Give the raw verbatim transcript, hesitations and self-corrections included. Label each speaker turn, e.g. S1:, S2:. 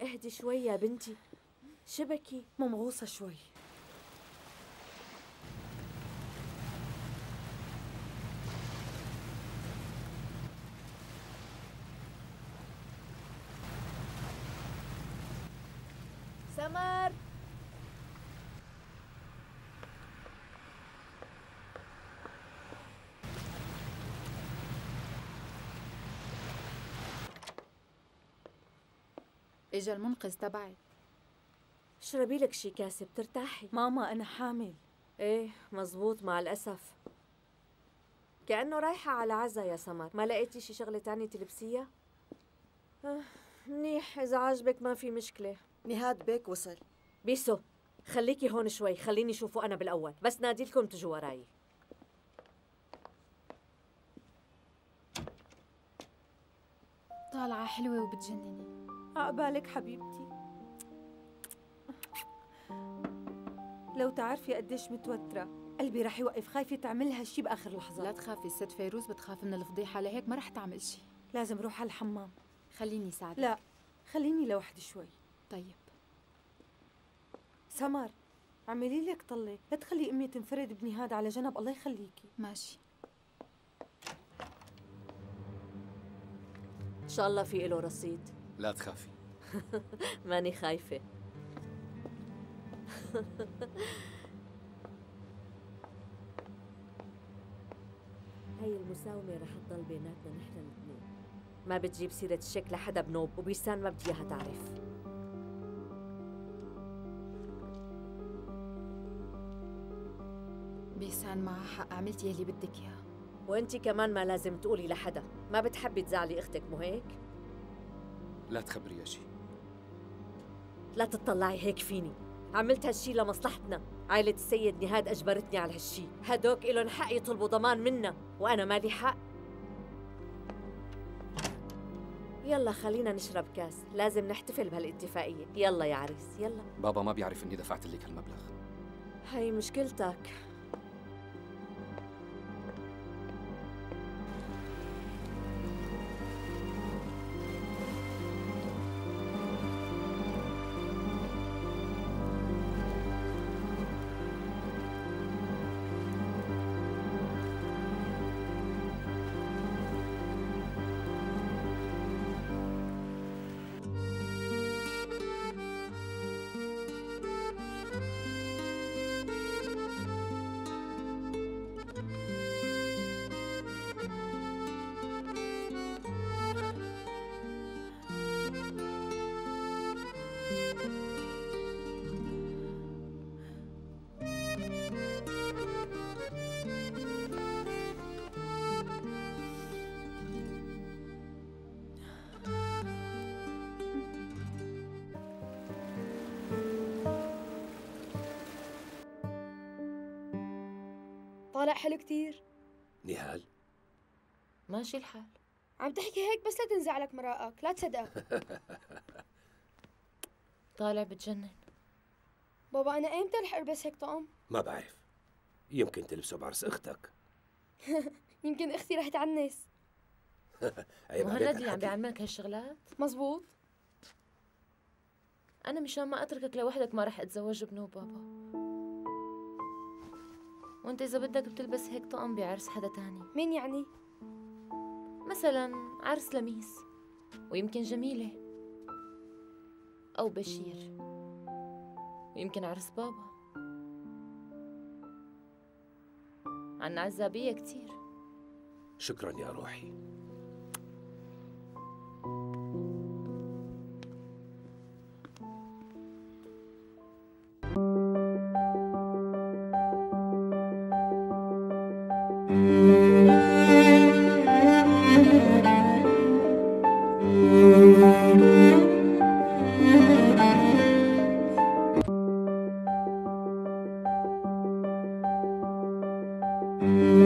S1: اهدي شوي يا بنتي، شبكي؟
S2: ممغوصة شوي.
S1: سمر،
S3: اجا المنقذ تبعي.
S1: اشربي لك شي كاسة بترتاحي.
S2: ماما أنا حامل.
S1: ايه مزبوط، مع الأسف. كأنه رايحة على عزا يا سمر. ما لقيتي شي شغلة تانية تلبسيها؟ آه منيح، إذا عاجبك ما في مشكلة.
S4: نهاد بيك وصل.
S1: بيسو خليكي هون شوي، خليني شوفه أنا بالأول، بس نادي لكم تجوا وراي.
S3: طالعة حلوة وبتجنني.
S2: عقبالك حبيبتي. لو تعرفي قديش متوترة، قلبي رح يوقف، خايفة تعملها هالشي بآخر لحظة.
S3: لا تخافي، الست فيروز بتخاف من الفضيحة، لهيك ما رح تعمل شي.
S2: لازم روح على الحمام.
S3: خليني ساعدك.
S2: لا خليني لوحدي شوي.
S3: طيب
S2: سمر اعملي لك طلة، لا تخلي أمي تنفرد بنهاد، على جنب الله يخليكي.
S3: ماشي.
S1: إن شاء الله في إله رصيد.
S5: لا تخافي.
S1: ماني خايفة. هاي المساومة رح تضل بيناتنا نحن الاثنين، ما بتجيب سيرة الشك لحدا بنوب، وبيسان ما بدي اياها تعرف.
S3: بيسان معها حق، عملتي يلي بدك اياه.
S1: وانتي كمان ما لازم تقولي لحدا، ما بتحبي تزعلي اختك مو هيك؟
S5: لا تخبريها شي.
S1: لا تطلعي هيك فيني، عملت هالشي لمصلحتنا. عائلة السيد نهاد أجبرتني على هالشي، هدوك إلن حق يطلبوا ضمان منا، وأنا مالي حق. يلا خلينا نشرب كاس، لازم نحتفل بهالاتفاقية. يلا يا عريس يلا.
S5: بابا ما بيعرف إني دفعت لك هالمبلغ.
S1: هاي مشكلتك.
S6: طالع حلو كتير.
S7: نهال
S1: ماشي الحال.
S6: عم تحكي هيك بس لا تنزعلك مرائك، لا تصدق.
S1: طالع بتجنن.
S6: بابا أنا إمتى رح ألبس هيك طقم؟
S7: ما بعرف، يمكن تلبسه بعرس اختك.
S6: يمكن اختي رح تعنس.
S7: عيب عليك
S1: مهند اللي عم
S7: هالحكي.
S1: بيعلمك هالشغلات؟
S6: مزبوط.
S1: أنا مشان ما أتركك لوحدك ما رح أتزوج بنوب بابا. وأنت إذا بدك بتلبس هيك طقم بعرس حدا تاني.
S6: مين يعني؟
S1: مثلا عرس لميس، ويمكن جميلة، أو بشير، ويمكن عرس بابا. عنا عزابية كتير.
S7: شكرا يا روحي.
S8: Mm-hmm.